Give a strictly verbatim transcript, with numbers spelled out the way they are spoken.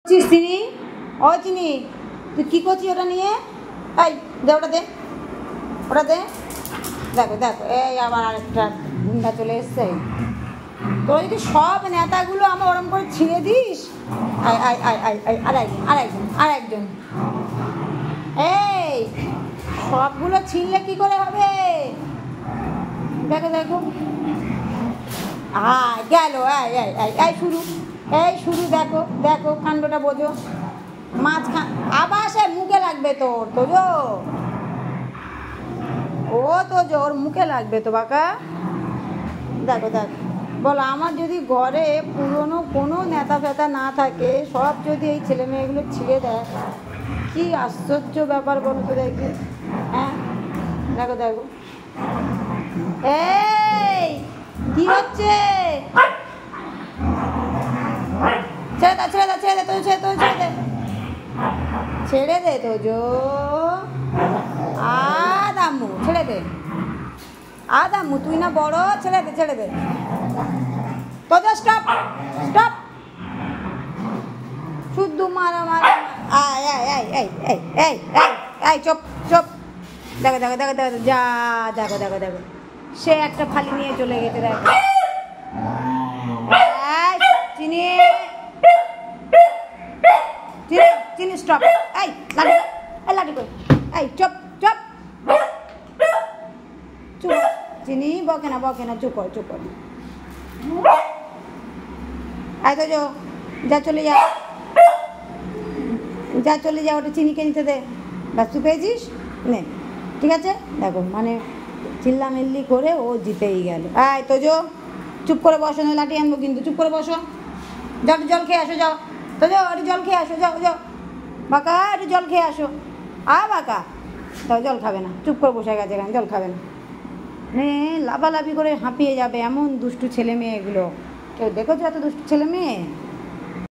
চিনি ও চিনি তুই কী করছিস ওটা নিয়ে? এই দে ওটা দে, ওটা দে। দেখো দেখো এই আবার আরেকটা গুন্ডা চলে এসছে। তোরা যদি সব নেতাগুলো আমার ওরম করে ছিঁড়ে দিস। আয় আয় আয় আয় আয় আর একজন আর একজন আর একজন এই সবগুলো ছিঁড়লে কি করে হবে? দেখো দেখো আয় গেল এই এই এই এই শুরু এই শুরু দেখো দেখো কাণ্ডটা বোঝো। মাঝখান আবার সে মুখে লাগবে তোর তোজো, ও তোজো ওর মুখে লাগবে তো বাঁকা। দেখো দেখো বলো, আমার যদি ঘরে পুরনো কোনো নেতা ফেতা না থাকে, সব যদি এই ছেলে মেয়েগুলো ছিঁড়ে দেয়, কি আশ্চর্য ব্যাপার বলো তো দেখি। হ্যাঁ দেখো দেখো এই কি হচ্ছে? ছেড়ে দে ছেড়ে দে ছেড়ে দে তোজো ছেড়ে তোজো ছেড়ে দে ছেড়ে দে তোজো। আদাম্মু ছেড়ে দে, আদাম্মু তুই না বড়, ছেড়ে দে ছেড়ে দে তোজো। স্টপ স্টপ শুদ্ধ মারা মারা আয় আয় আয় এই এই এই এই এই চুপ চুপ। দেখো দেখো দেখো দেখো যা দেখো দেখো দেখো সে একটা ফালি নিয়ে চলে গেছে। দেখো চিনি চিনি চিনি স্টপ। এই লাঠি এই লাঠি কই এই চুপ চুপ চুপ। চিনি বকে না বকে না চুপ কর চুপ কর। আয় তো যো যা চলে যা যা চলে যা, ওটা চিনিকে নিতে দে। ব্যাস তুই পেয়েছিস নে, ঠিক আছে। দেখো মানে চিল্লামিল্লি করে ও জিতেই গেল। আয় তো যো চুপ করে বসো, না লাঠি আনবো কিন্তু। চুপ করে বসো, যাও একটু জল খেয়ে আসো। যাও তো যাও একটু জল খেয়ে আসো। যাও যাও বাঁকা একটু জল খেয়ে আসো। আ বাঁকা তাও জল খাবে না, চুপ করে বসে গেছে এখানে, জল খাবে না। মানে লাফালাফি করে হাঁপিয়ে যাবে, এমন দুষ্টু ছেলে মেয়ে এগুলো। কেউ দেখেছো এত দুষ্টু ছেলে মেয়ে?